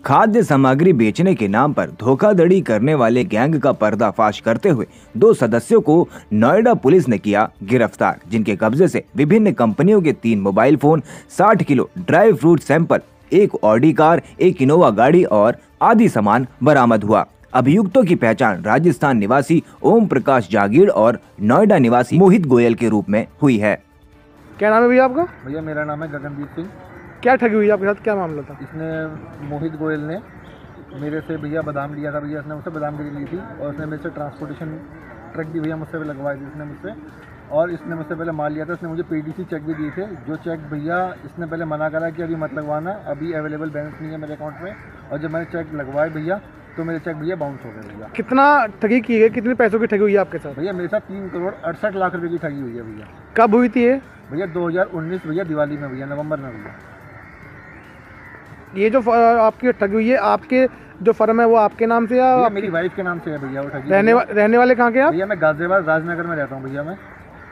खाद्य सामग्री बेचने के नाम पर धोखाधड़ी करने वाले गैंग का पर्दाफाश करते हुए 2 सदस्यों को नोएडा पुलिस ने किया गिरफ्तार, जिनके कब्जे से विभिन्न कंपनियों के 3 mobile phone, 60 kilo dry fruit sample, 1 Audi car, 1 Innova गाड़ी और आदि सामान बरामद हुआ। अभियुक्तों की पहचान राजस्थान निवासी ओम प्रकाश जागीर और नोएडा निवासी मोहित गोयल के रूप में हुई है। क्या नाम है भैया आपका? भैया मेरा नाम है गगनदीप सिंह। क्या ठगी हुई आपके साथ, क्या मामला था? इसने मोहित गोयल ने मेरे से भैया बादाम लिया था। भैया इसने मुझसे बादाम गिरी ली थी और इसने मेरे से ट्रांसपोर्टेशन ट्रक भी भैया मुझसे लगवाई थी इसने मुझसे, और इसने मुझसे पहले माल लिया था। इसने मुझे पीडीसी चेक भी दिए थे, जो चेक भैया इसने पहले मना करा कि अभी मत लगवाना, अभी अवेलेबल बैलेंस नहीं है मेरे अकाउंट में। और जब मैंने चेक लगवाए भैया तो मेरे चेक भैया बाउंस हो गए भैया। कितना ठगी की है, कितने पैसों की ठगी हुई है आपके साथ? भैया मेरे साथ 3 करोड़ 68 लाख रुपये की ठगी हुई है भैया। कब हुई थी ये? भैया 2019 भैया दिवाली में भैया, नवंबर में भैया। ये जो आपकी ठगी हुई है, आपके जो फर्म है वो आपके नाम से या मेरी वाइफ के नाम से है भैया वो ठगी। रहने वाले कहाँ के आप? भैया मैं गाजियाबाद राजनगर में रहता हूँ भैया मैं।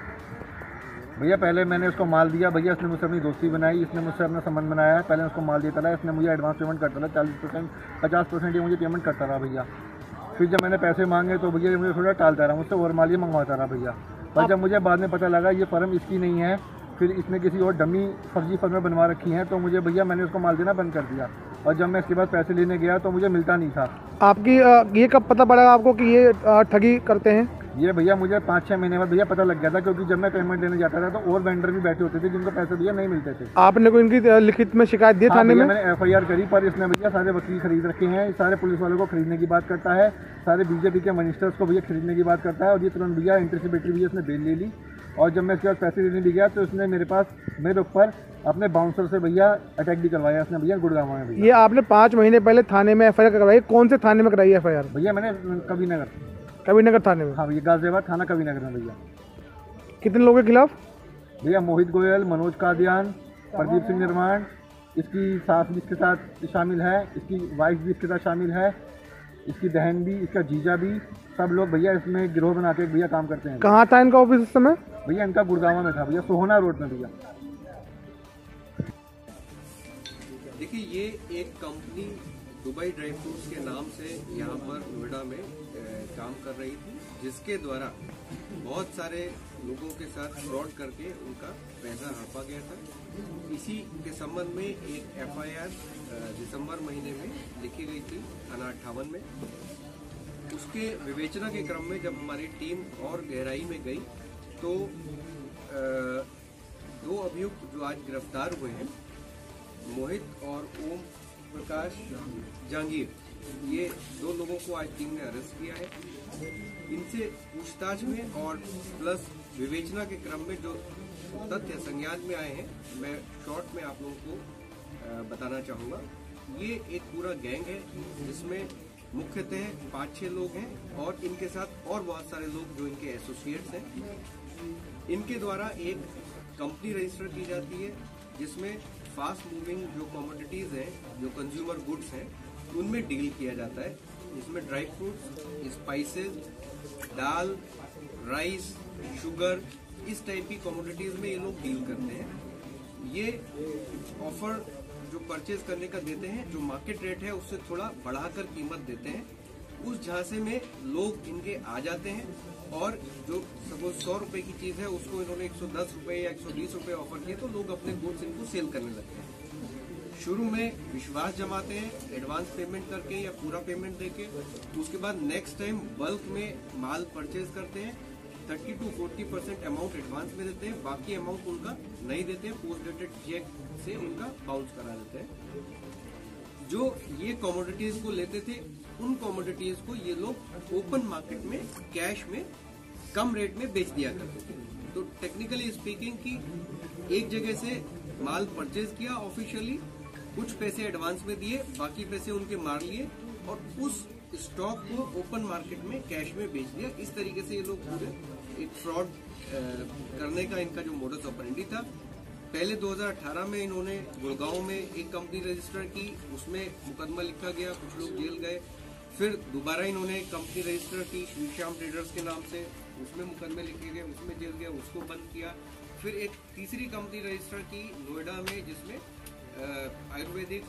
भैया पहले मैंने उसको माल दिया भैया, इसने मुझसे अपनी दोस्ती बनाई, इसने मुझसे अपना संबंध बनाया। पहले उसको माल देता रहा, इसने मुझे एडवांस पेमेंट करता रहा 40%, 50% ये मुझे पेमेंट करता रहा भैया। फिर जब मैंने पैसे मांगे तो भैया मुझे थोड़ा टालता रहा, मुझसे और माल ये मंगवाता रहा भैया। पर जब मुझे बाद में पता लगा ये फर्म इसकी नहीं है, फिर इसने किसी और डमी फर्जी फर्में बनवा रखी हैं, तो मुझे भैया मैंने उसको माल देना बंद कर दिया। और जब मैं इसके बाद पैसे लेने गया तो मुझे मिलता नहीं था। आपकी ये कब पता पड़ा आपको कि ये ठगी करते हैं? ये भैया मुझे 5-6 महीने बाद भैया पता लग गया था, क्योंकि जब मैं पेमेंट लेने जाता था तो और वेंडर भी बैठे होते थे जिनको पैसे भैया नहीं मिलते थे। आपने को इनकी लिखित में शिकायत दी थाने में? मैंने FIR करी, पर इसने भैया सारे वकील खरीद रखे हैं, सारे पुलिस वालों को खरीदने की बात करता है, सारे बीजेपी के मिनिस्टर्स को भैया खरीदने की बात करता है। और ये तुरंत भैया एंटीसिपेटरी भैया इसने बेल ले ली। और जब मैं इसके बाद पैसे लेने भी गया तो इसने मेरे ऊपर अपने बाउंसर से भैया अटैक भी करवाया इसने भैया, गुड़गांव में भैया। ये आपने 5 महीने पहले थाने में FIR करवाई, कौन से थाने में कराई FIR? भैया मैंने कबीरनगर थाने में? हाँ भैया, गाजियाबाद थाना कबीरनगर में भैया। कितने लोगों के खिलाफ? भैया मोहित गोयल, मनोज कादियान, प्रदीप सिंह निर्माण, इसकी सास भी इसके साथ शामिल है, इसकी वाइफ भी इसके साथ शामिल है, इसकी बहन भी, इसका जीजा भी, सब लोग भैया इसमें गिरोह बना के भैया काम करते हैं। कहाँ था इनका ऑफिस उस समय? भैया इनका गुड़गांव में था भैया, सोहना रोड में भैया। देखिए ये एक कंपनी दुबई ड्राई फ्रूट्स के नाम से यहाँ पर नोएडा में काम कर रही थी, जिसके द्वारा बहुत सारे लोगों के साथ फ्रॉड करके उनका पैसा हड़पा गया था। इसी के संबंध में एक FIR दिसंबर महीने में लिखी गई थी थाना 58 में। उसके विवेचना के क्रम में जब हमारी टीम और गहराई में गई तो 2 अभियुक्त जो आज गिरफ्तार हुए हैं, मोहित और ओम प्रकाश जागीर, ये 2 लोगों को आज टीम ने अरेस्ट किया है। इनसे पूछताछ में और प्लस विवेचना के क्रम में जो तथ्य संज्ञान में आए हैं, मैं शॉर्ट में आप लोगों को बताना चाहूँगा। ये एक पूरा गैंग है जिसमें मुख्यतः 5-6 लोग हैं और इनके साथ और बहुत सारे लोग जो इनके एसोसिएट्स हैं। इनके द्वारा एक कंपनी रजिस्टर की जाती है जिसमें फास्ट मूविंग जो कमोडिटीज हैं, जो कंज्यूमर गुड्स हैं, उनमें डील किया जाता है। इसमें ड्राई फ्रूट्स, स्पाइसेस, दाल, राइस, शुगर, इस टाइप की कमोडिटीज में ये लोग डील करते हैं। ये ऑफर जो परचेज करने का देते हैं, जो मार्केट रेट है उससे थोड़ा बढ़ाकर कीमत देते हैं। उस झांसे में लोग इनके आ जाते हैं और जो सपोज 100 रुपए की चीज है उसको इन्होंने 110 रुपए या 120 रुपए ऑफर किए तो लोग अपने गुड्स इनको सेल करने लगते हैं। शुरू में विश्वास जमाते हैं एडवांस पेमेंट करके या पूरा पेमेंट देके, उसके बाद नेक्स्ट टाइम बल्क में माल परचेज करते हैं, 30 to 40% अमाउंट एडवांस में देते हैं, बाकी अमाउंट उनका नहीं देते हैं, पोस्ट डेटेड चेक से उनका बाउंस करा देते हैं। जो ये कमोडिटीज को लेते थे, उन कमोडिटीज को ये लोग ओपन मार्केट में कैश में कम रेट में बेच दिया करते थे। तो टेक्निकली स्पीकिंग की एक जगह से माल परचेज किया ऑफिशियली, कुछ पैसे एडवांस में दिए, बाकी पैसे उनके मार लिए और उस स्टॉक को ओपन मार्केट में कैश में बेच दिया। इस तरीके से ये लोग पूरे एक फ्रॉड करने का इनका जो मोडस ऑपरेंडी था। पहले 2018 में इन्होंने गुड़गांव में एक कंपनी रजिस्टर की, उसमें मुकदमा लिखा गया, कुछ लोग जेल गए। फिर दोबारा इन्होंने कंपनी रजिस्टर की श्री श्याम ट्रेडर्स के नाम से, उसमें मुकदमे लिखे गए, उसमें जेल गया, उसको बंद किया। फिर एक तीसरी कंपनी रजिस्टर की नोएडा में, जिसमें आयुर्वेदिक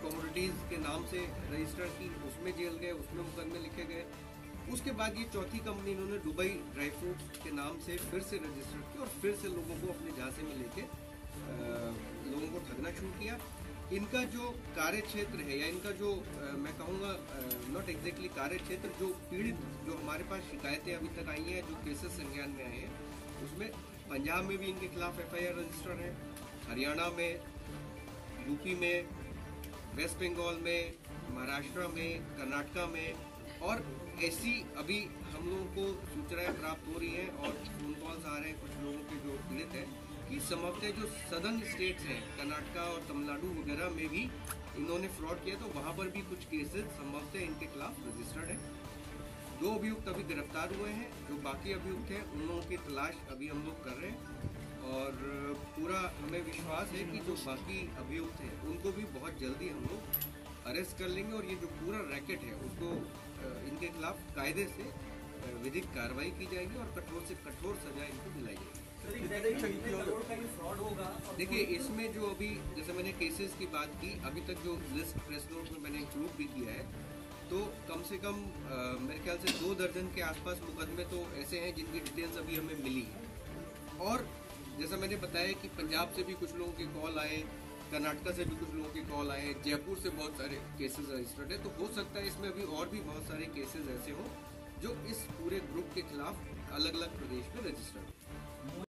कमोडिटीज के नाम से रजिस्टर की, उसमें जेल गए, उसमें मुकदमे लिखे गए। उसके बाद ये चौथी कंपनी इन्होंने दुबई ड्राई फ्रूट्स के नाम से फिर से रजिस्टर की और फिर से लोगों को अपने झांसे में लेके लोगों को ठगना शुरू किया। इनका जो कार्य क्षेत्र है या इनका जो मैं कहूँगा नॉट एग्जैक्टली कार्य क्षेत्र, जो पीड़ित जो हमारे पास शिकायतें अभी तक आई हैं, जो केसेस संज्ञान में आए हैं, उसमें पंजाब में भी इनके खिलाफ FIR रजिस्टर है, हरियाणा में, यूपी में, वेस्ट बंगाल में, महाराष्ट्र में, कर्नाटका में, और ऐसी अभी हम लोगों को सूचनाएं प्राप्त हो रही हैं और फोन कॉल्स आ रहे हैं कुछ लोगों के जो पीड़ित हैं कि संभवतः जो सदर्न स्टेट्स हैं, कर्नाटका और तमिलनाडु वगैरह में भी इन्होंने फ्रॉड किया, तो वहां पर भी कुछ केसेस संभवतः इनके खिलाफ रजिस्टर्ड है। 2 अभियुक्त अभी गिरफ्तार हुए हैं, जो बाकी अभियुक्त हैं उन लोगों की तलाश अभी हम लोग कर रहे हैं और पूरा हमें विश्वास है कि जो बाकी अभियुक्त हैं उनको भी बहुत जल्दी हम लोग अरेस्ट कर लेंगे और ये जो पूरा रैकेट है उसको इनके खिलाफ कायदे से विधिक कार्रवाई की जाएगी और कठोर से कठोर सजा इनको दिलाई जाएगी। देखिए, इसमें जो अभी जैसे मैंने केसेस की बात की, अभी तक जो लिस्ट प्रेस नोट में मैंने इंक्लूड भी किया है, तो कम से कम मेरे ख्याल से 2 दर्जन के आसपास मुकदमे तो ऐसे हैं जिनकी डिटेल्स अभी हमें मिली है। और जैसा मैंने बताया कि पंजाब से भी कुछ लोगों के कॉल आए, कर्नाटका से भी कुछ लोगों के कॉल आए, जयपुर से बहुत सारे केसेस रजिस्टर्ड है, तो हो सकता है इसमें अभी और भी बहुत सारे केसेस ऐसे हों जो इस पूरे ग्रुप के खिलाफ अलग अलग प्रदेश में रजिस्टर्ड है।